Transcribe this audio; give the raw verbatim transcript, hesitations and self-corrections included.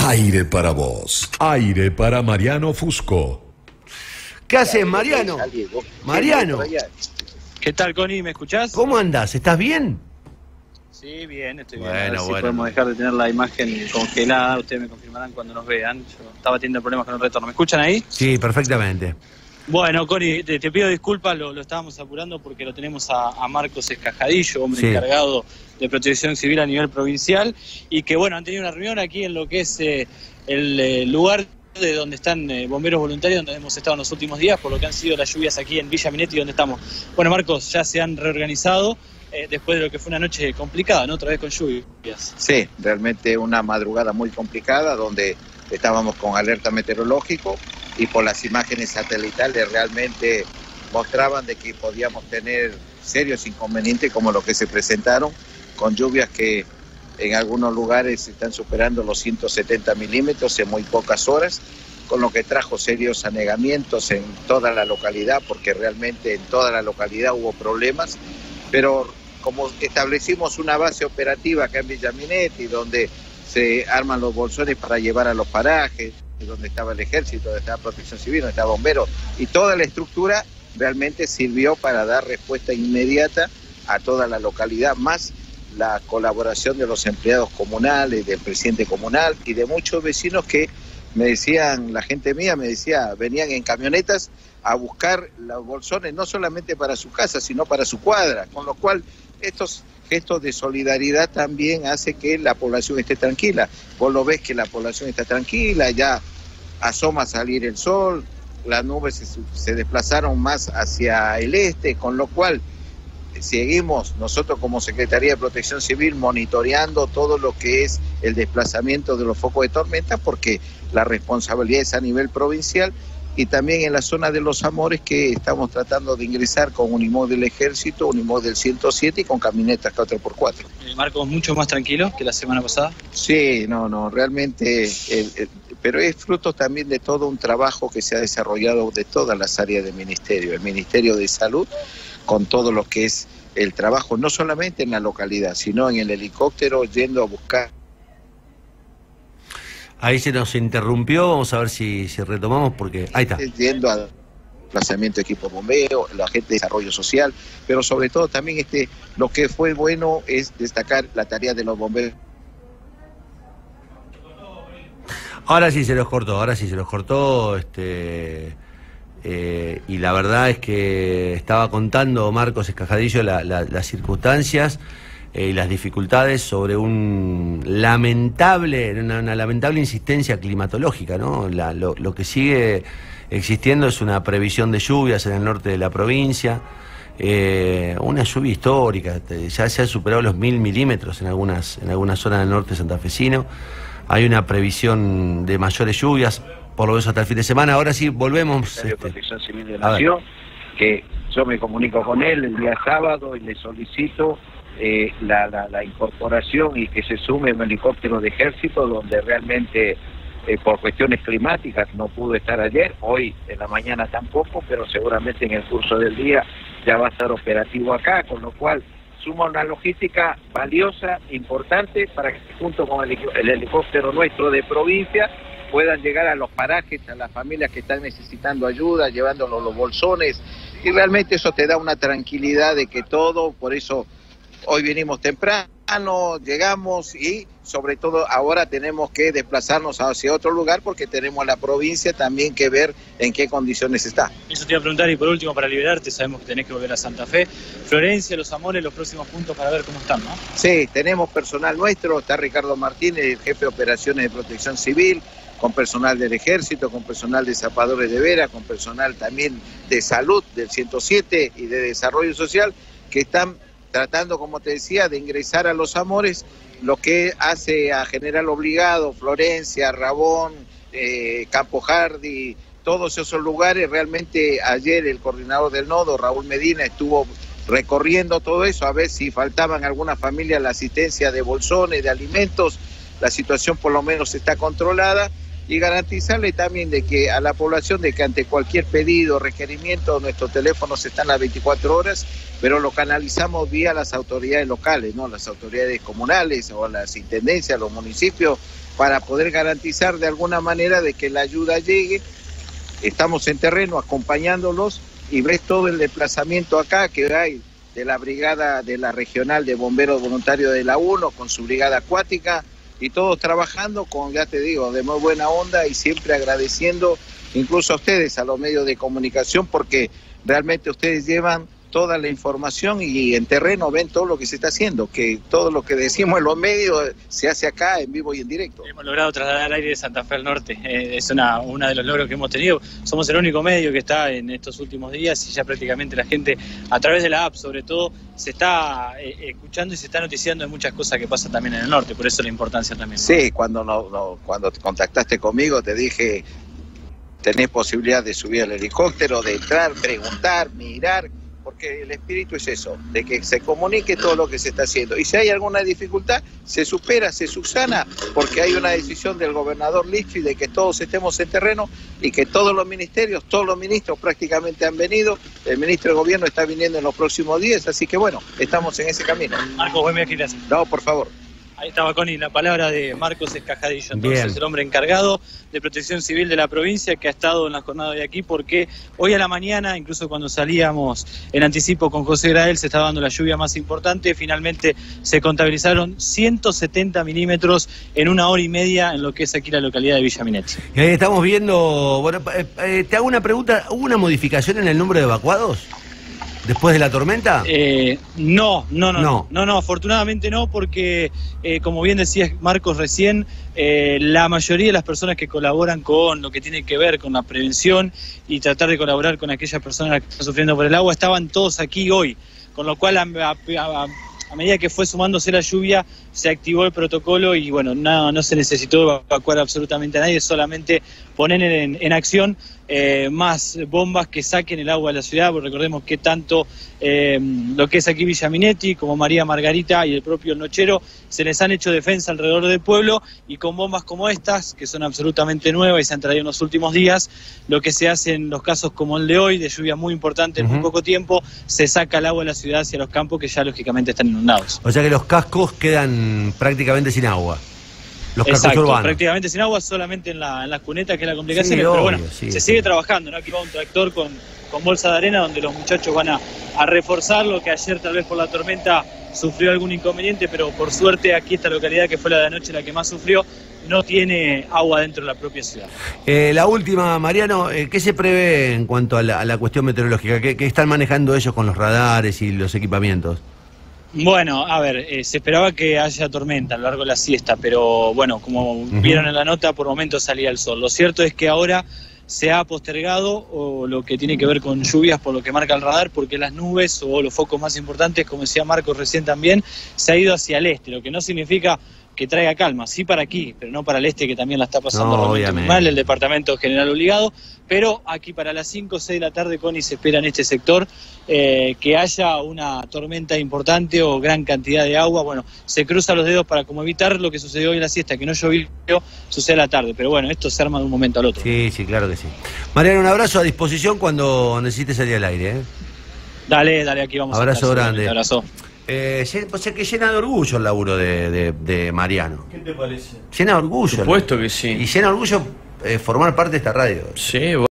Aire para vos. Aire para Mariano Fusco. ¿Qué haces, Mariano? Mariano. ¿Qué tal, Connie? ¿Me escuchás? ¿Cómo andás? ¿Estás bien? Sí, bien, estoy bien. Bueno, a ver si bueno. podemos dejar de tener la imagen congelada. Ustedes me confirmarán cuando nos vean. Yo estaba teniendo problemas con el retorno. ¿Me escuchan ahí? Sí, perfectamente. Bueno, Connie, te, te pido disculpas, lo, lo estábamos apurando porque lo tenemos a, a Marcos Escajadillo, hombre Sí. encargado de protección civil a nivel provincial, y que, bueno, han tenido una reunión aquí en lo que es eh, el eh, lugar de donde están eh, bomberos voluntarios, donde hemos estado en los últimos días, por lo que han sido las lluvias aquí en Villa Minetti, donde estamos. Bueno, Marcos, ya se han reorganizado eh, después de lo que fue una noche complicada, ¿no? Otra vez con lluvias. Sí, realmente una madrugada muy complicada, donde estábamos con alerta meteorológico y por las imágenes satelitales realmente mostraban de que podíamos tener serios inconvenientes como los que se presentaron, con lluvias que en algunos lugares están superando los ciento setenta milímetros en muy pocas horas, con lo que trajo serios anegamientos en toda la localidad, porque realmente en toda la localidad hubo problemas, pero como establecimos una base operativa acá en Villa Minetti, donde se arman los bolsones para llevar a los parajes, donde estaba el ejército, donde estaba protección civil, donde estaba bomberos, y toda la estructura realmente sirvió para dar respuesta inmediata a toda la localidad, más la colaboración de los empleados comunales, del presidente comunal y de muchos vecinos que me decían, la gente mía me decía, venían en camionetas a buscar los bolsones no solamente para su casa, sino para su cuadra, con lo cual estos gestos de solidaridad también hace que la población esté tranquila. Vos lo ves que la población está tranquila, ya asoma a salir el sol, las nubes se, se desplazaron más hacia el este, con lo cual seguimos nosotros como Secretaría de Protección Civil monitoreando todo lo que es el desplazamiento de los focos de tormenta, porque la responsabilidad es a nivel provincial, y también en la zona de Los Amores, que estamos tratando de ingresar con Unimog del Ejército, Unimog del ciento siete y con camionetas cuatro por cuatro. Eh, Marcos, mucho más tranquilo que la semana pasada. Sí, no, no, realmente, el, el, pero es fruto también de todo un trabajo que se ha desarrollado de todas las áreas del Ministerio, el Ministerio de Salud, con todo lo que es el trabajo, no solamente en la localidad, sino en el helicóptero, yendo a buscar. Ahí se nos interrumpió, vamos a ver si, si retomamos, porque ahí está. Yendo al desplazamiento de equipo bombeo, la gente de desarrollo social, pero sobre todo también este, lo que fue bueno es destacar la tarea de los bomberos. Ahora sí se los cortó, ahora sí se los cortó, este... Eh, y la verdad es que estaba contando Marcos Escajadillo la, la, las circunstancias eh, y las dificultades sobre un lamentable, una, una lamentable insistencia climatológica, ¿no? La, lo, lo que sigue existiendo es una previsión de lluvias en el norte de la provincia, eh, una lluvia histórica, ya se han superado los mil milímetros en algunas, en algunas zonas del norte santafesino. Hay una previsión de mayores lluvias, por lo menos hasta el fin de semana. Ahora sí, volvemos. Este, Protección Civil de la Nación, que yo me comunico con él el día sábado y le solicito eh, la, la, la incorporación y que se sume un helicóptero de ejército, donde realmente eh, por cuestiones climáticas no pudo estar ayer, hoy en la mañana tampoco, pero seguramente en el curso del día ya va a estar operativo acá, con lo cual suma una logística valiosa, importante, para que junto con el, el helicóptero nuestro de provincia puedan llegar a los parajes, a las familias que están necesitando ayuda, llevándolos los bolsones, y realmente eso te da una tranquilidad de que todo, por eso hoy vinimos temprano, llegamos, y sobre todo ahora tenemos que desplazarnos hacia otro lugar porque tenemos la provincia también que ver en qué condiciones está. Eso te iba a preguntar, y por último, para liberarte, sabemos que tenés que volver a Santa Fe. Florencia, Los Amores, los próximos puntos para ver cómo están, ¿no? Sí, tenemos personal nuestro, está Ricardo Martínez, el jefe de operaciones de protección civil, con personal del ejército, con personal de zapadores de Vera, con personal también de salud del ciento siete y de desarrollo social, que están tratando, como te decía, de ingresar a Los Amores, lo que hace a General Obligado, Florencia, Rabón, eh, Campo Hardy, todos esos lugares. Realmente ayer el coordinador del nodo, Raúl Medina, estuvo recorriendo todo eso, a ver si faltaban algunas familias la asistencia de bolsones, de alimentos. La situación por lo menos está controlada, y garantizarle también de que a la población de que ante cualquier pedido, requerimiento, nuestros teléfonos están las veinticuatro horas, pero lo canalizamos vía las autoridades locales, ¿no? Las autoridades comunales o las intendencias, los municipios, para poder garantizar de alguna manera de que la ayuda llegue. Estamos en terreno acompañándolos y ves todo el desplazamiento acá que hay de la brigada de la regional de bomberos voluntarios de la uno con su brigada acuática y todos trabajando con, ya te digo, de muy buena onda y siempre agradeciendo incluso a ustedes, a los medios de comunicación, porque realmente ustedes llevan toda la información y en terreno ven todo lo que se está haciendo, que todo lo que decimos en los medios se hace acá en vivo y en directo. Hemos logrado trasladar al aire de Santa Fe al norte, eh, es una uno de los logros que hemos tenido. Somos el único medio que está en estos últimos días y ya prácticamente la gente, a través de la app sobre todo, se está eh, escuchando y se está noticiando de muchas cosas que pasan también en el norte, por eso la importancia también. Sí, cuando, no, no, cuando te contactaste conmigo te dije, tenés posibilidad de subir al helicóptero, de entrar, preguntar, mirar, porque el espíritu es eso, de que se comunique todo lo que se está haciendo. Y si hay alguna dificultad, se supera, se subsana, porque hay una decisión del gobernador Lichi de que todos estemos en terreno y que todos los ministerios, todos los ministros prácticamente han venido. El ministro de Gobierno está viniendo en los próximos días, así que bueno, estamos en ese camino. Marcos, buen viaje, gracias. No, por favor. Ahí estaba Connie, la palabra de Marcos Escajadillo, entonces Bien. el hombre encargado de Protección Civil de la provincia que ha estado en la jornada de aquí, porque hoy a la mañana, incluso cuando salíamos en anticipo con José Grael, se estaba dando la lluvia más importante. Finalmente se contabilizaron ciento setenta milímetros en una hora y media en lo que es aquí la localidad de Villa Minetti. Y ahí estamos viendo, bueno, eh, eh, te hago una pregunta, ¿hubo una modificación en el número de evacuados después de la tormenta? Eh, no, no, no, No. no, no, no, afortunadamente no, porque eh, como bien decía Marcos recién, eh, la mayoría de las personas que colaboran con lo que tiene que ver con la prevención y tratar de colaborar con aquellas personas que están sufriendo por el agua, estaban todos aquí hoy, con lo cual a, a, a, a medida que fue sumándose la lluvia, se activó el protocolo y bueno, no, no se necesitó evacuar absolutamente a nadie, solamente poner en, en acción eh, más bombas que saquen el agua de la ciudad, porque recordemos que tanto eh, lo que es aquí Villa Minetti como María Margarita y el propio Nochero se les han hecho defensa alrededor del pueblo, y con bombas como estas, que son absolutamente nuevas y se han traído en los últimos días, lo que se hace en los casos como el de hoy, de lluvia muy importante en Uh-huh. muy poco tiempo, se saca el agua de la ciudad hacia los campos que ya lógicamente están inundados. O sea que los cascos quedan prácticamente sin agua. Los cascos Exacto, urbanos. prácticamente sin agua, solamente en, la, en las cunetas, que es la complicación, Sí, pero obvio, bueno, sí, se sí. sigue trabajando, ¿no? Aquí va un tractor con, con bolsa de arena donde los muchachos van a, a reforzar lo que ayer tal vez por la tormenta sufrió algún inconveniente, pero por suerte aquí esta localidad, que fue la de anoche la que más sufrió, no tiene agua dentro de la propia ciudad. Eh, la última, Mariano, eh, ¿qué se prevé en cuanto a la, a la cuestión meteorológica? ¿Qué, qué están manejando ellos con los radares y los equipamientos? Bueno, a ver, eh, se esperaba que haya tormenta a lo largo de la siesta, pero bueno, como Uh-huh. vieron en la nota, por momentos salía el sol. Lo cierto es que ahora se ha postergado o lo que tiene que ver con lluvias por lo que marca el radar, porque las nubes o los focos más importantes, como decía Marcos recién también, se ha ido hacia el este, lo que no significa que traiga calma, sí para aquí, pero no para el este, que también la está pasando No, realmente muy obviamente. mal, el departamento general obligado, pero aquí para las cinco o seis de la tarde, Connie, se espera en este sector eh, que haya una tormenta importante o gran cantidad de agua. Bueno, se cruzan los dedos para como evitar lo que sucedió hoy en la siesta, que no llovió, sucede a la tarde, pero bueno, esto se arma de un momento al otro. Sí, sí, claro que sí. Mariano, un abrazo, a disposición cuando necesites salir al aire, ¿eh? Dale, dale, aquí vamos. Abrazo a estar, grande. Abrazo. Eh, o sea que llena de orgullo el laburo de, de, de Mariano. ¿Qué te parece? Llena de orgullo. Por supuesto que Y sí. llena de orgullo eh, formar parte de esta radio. Sí,